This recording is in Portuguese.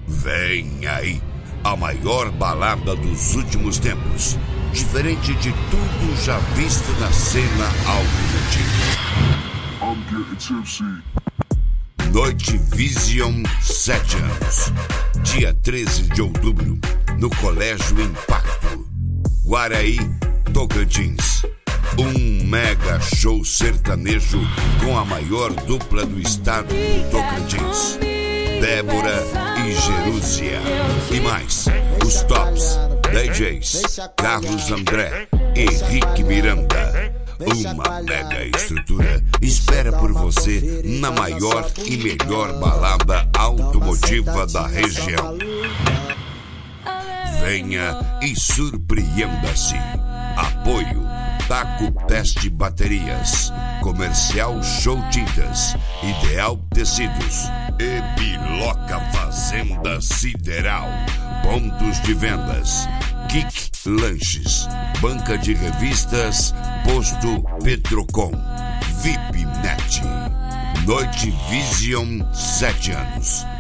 Vem aí a maior balada dos últimos tempos, diferente de tudo já visto na cena automotiva. Noite Vision 7 anos, dia 13 de outubro, no Colégio Impacto, Guaraí, Tocantins. Um mega show sertanejo com a maior dupla do estado do Tocantins, Débora e Jerúzia. E mais, os tops DJs Carlos André e Rick Miranda. Uma mega estrutura espera por você na maior e melhor balada automotiva da região. Venha e surpreenda-se. Apoio Taco Teste Baterias, Comercial Show Tintas, Ideal Tecidos e Biloca Fazenda Sideral. Pontos de vendas: Kik Lanches, Banca de Revistas, Posto Petrocom, VIP Net. Noite Vision 7 anos.